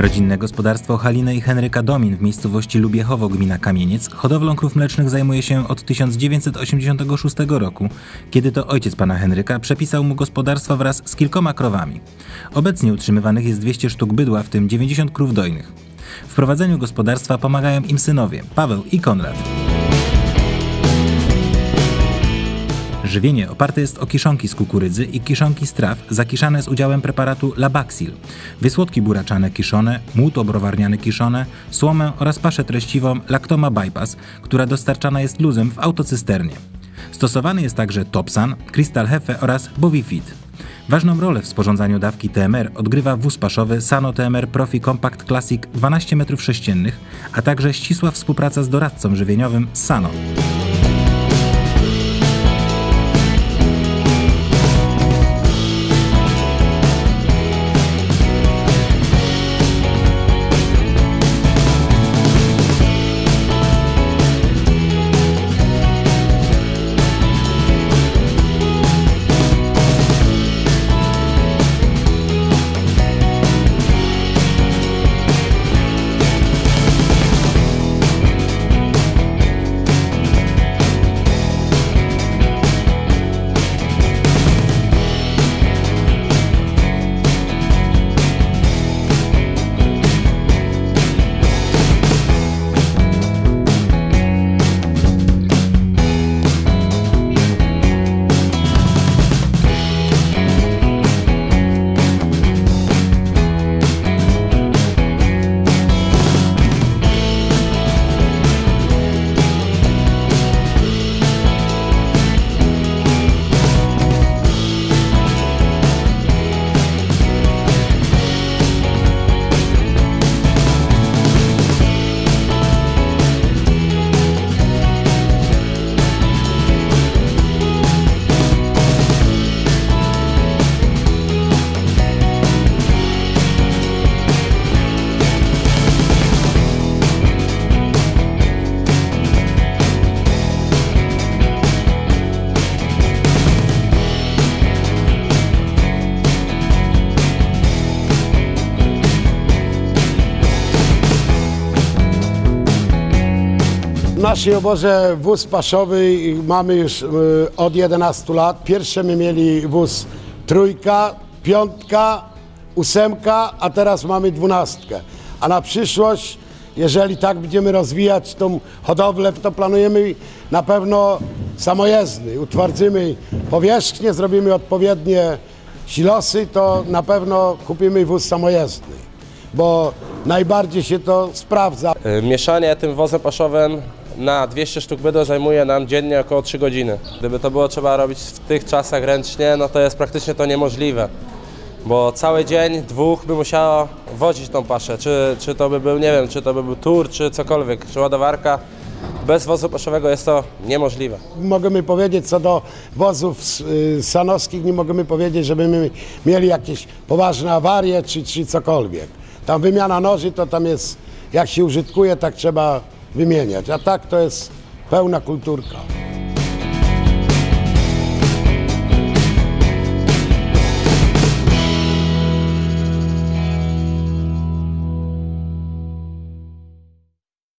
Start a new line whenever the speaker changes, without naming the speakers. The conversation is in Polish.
Rodzinne gospodarstwo Haliny i Henryka Domin w miejscowości Lubiechowo, gmina Kamieniec, hodowlą krów mlecznych zajmuje się od 1986 roku, kiedy to ojciec pana Henryka przepisał mu gospodarstwo wraz z kilkoma krowami. Obecnie utrzymywanych jest 200 sztuk bydła, w tym 90 krów dojnych. W prowadzeniu gospodarstwa pomagają im synowie Paweł i Konrad. Żywienie oparte jest o kiszonki z kukurydzy i kiszonki z traw zakiszane z udziałem preparatu Labaxil, wysłodki buraczane kiszone, młód obrowarniany kiszone, słomę oraz paszę treściwą Lactoma Bypass, która dostarczana jest luzem w autocysternie. Stosowany jest także Topsan, Crystal Hefe oraz Bovifit. Ważną rolę w sporządzaniu dawki TMR odgrywa wóz paszowy Sano TMR Profi Compact Classic 12 m3, a także ścisła współpraca z doradcą żywieniowym Sano.
W naszej oborze wóz paszowy mamy już od 11 lat. Pierwsze my mieli wóz 3, 5, 8, a teraz mamy 12. A na przyszłość, jeżeli tak będziemy rozwijać tą hodowlę, to planujemy na pewno samojezdny. Utwardzimy powierzchnię, zrobimy odpowiednie silosy, to na pewno kupimy wóz samojezdny, bo najbardziej się to sprawdza.
Mieszanie tym wozem paszowym na 200 sztuk bydła zajmuje nam dziennie około 3 godziny. Gdyby to było trzeba robić w tych czasach ręcznie, no to jest praktycznie to niemożliwe. Bo cały dzień, dwóch by musiało wozić tą paszę. Czy to by był, nie wiem, czy to by był tur, czy cokolwiek, czy ładowarka. Bez wozu paszowego jest to niemożliwe.
Możemy powiedzieć, co do wozów sanowskich, nie możemy powiedzieć, żeby my mieli jakieś poważne awarie, czy cokolwiek. Tam wymiana noży, to tam jest, jak się użytkuje, tak trzeba wymieniać, a tak to jest pełna kulturka.